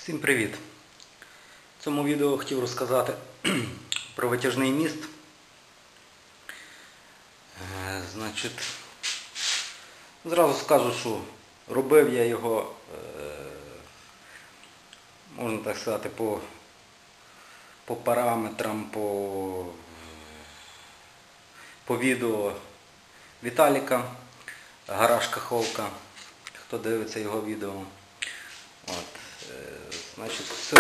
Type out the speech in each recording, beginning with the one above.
Всім привіт! В цьому відео хотів розказати про витяжний міст. Зразу скажу, що робив я його, можна так сказати, по параметрам, по відео Віталіка, гараж Каховка, хто дивиться його відео. Все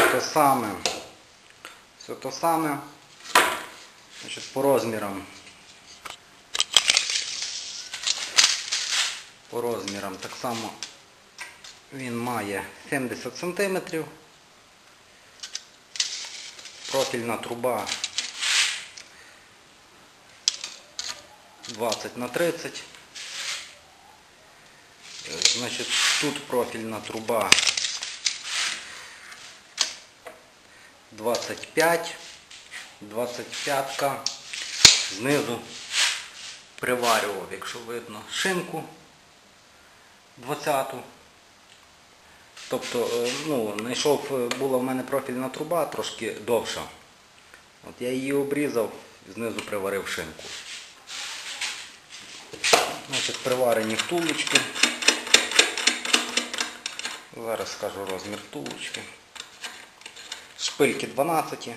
те саме, по розмірам. Так само він має 70 см, профільна труба 20х30. Тут профільна труба 25-ка, знизу приварював, якщо видно, шинку 20-ту. Тобто, була в мене профільна труба трошки довша. Я її обрізав, знизу приварив шинку. Приварені втулочки. Зараз скажу розмір втулочки. Шпильки 12.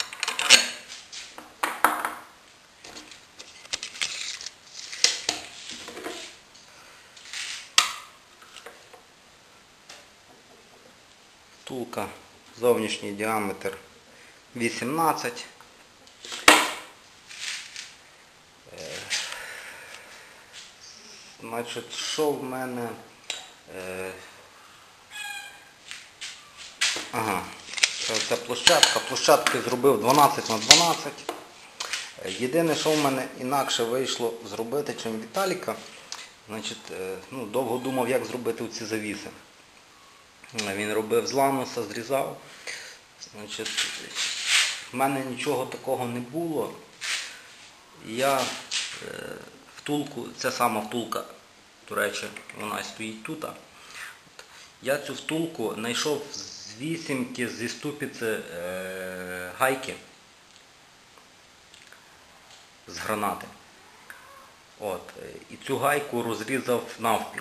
Втулка, зовнішній діаметр 18. Що в мене? Це площадка. Площадки зробив 12х12. Єдине, що в мене інакше вийшло зробити, чим Віталіка, довго думав, як зробити ці завіси. Він робив з лануса, зрізав. В мене нічого такого не було. Я втулку, це сама втулка, до речі, вона стоїть тут. Я цю втулку знайшов з вісімки, зі ступиці гайки з гранати. І цю гайку розрізав навпіл.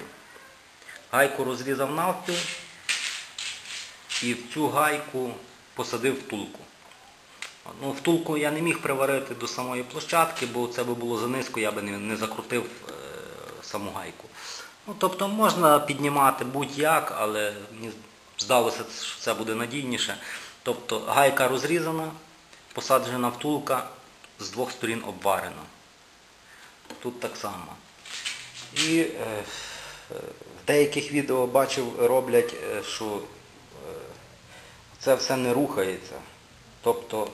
І в цю гайку посадив втулку. Втулку я не міг приварити до самої площадки, бо це би було занизько, я би не закрутив саму гайку. Тобто можна піднімати будь-як, але мені здалося, що це буде надійніше. Тобто гайка розрізана, посаджена втулка, з двох сторін обварена. Тут так само. І в деяких відео бачив, роблять, що це все не рухається. Тобто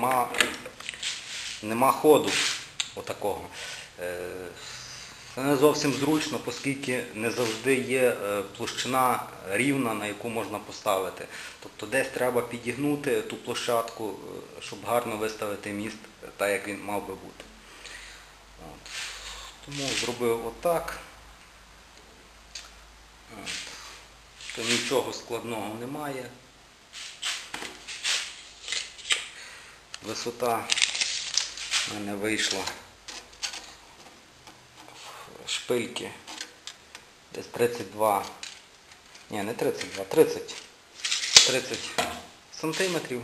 нема ходу отакого. Це не зовсім зручно, оскільки не завжди є площина рівна, на яку можна поставити. Тобто десь треба підігнути ту площадку, щоб гарно виставити міст, так як він мав би бути. Тому зробив отак. То нічого складного немає. Висота в мене вийшла шпильки десь 32, ні, не 32, 30 сантиметрів.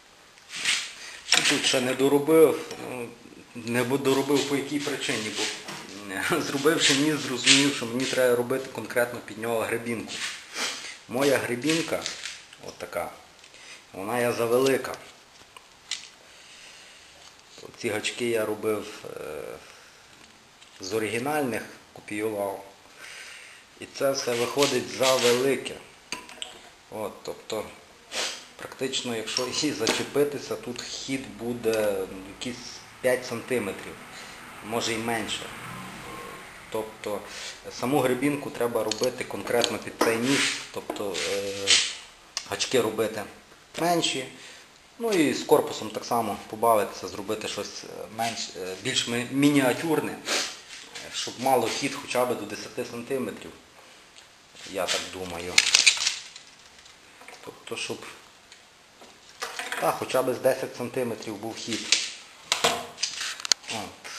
Тут ще не доробив, по якій причині, бо зробивши міст, зрозумів, що мені треба робити конкретно під нього гребінку. Моя гребінка, отака, вона є завелика. Ці гачки я робив з оригінальних, копіював. І це все виходить завелике. Тобто, практично, якщо і зачепитися, тут хід буде якісь 5 сантиметрів, може і менше. Тобто, саму гребінку треба робити конкретно під цей міст, тобто гачки робити менші. І з корпусом так само побавитися, зробити щось більш мініатюрне, щоб мало хід хоча б до 10 см. Я так думаю. Тобто, щоб А, хоча б з 10 см був хід. От.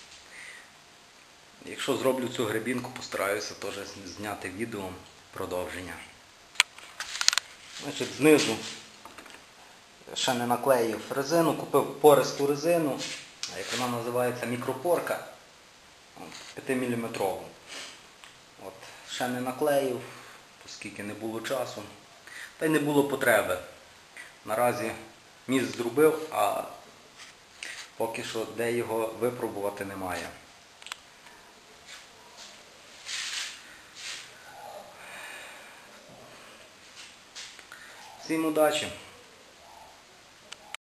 Якщо зроблю цю гребінку, постараюся теж зняти відео продовження. Значить, знизу ще не наклеїв резину, купив пористу резину, як вона називається, мікропорка, 5-мм. От, ще не наклеїв, оскільки не було часу, та й не було потреби. Наразі міст зробив, а поки що де його випробувати немає. Всім удачі!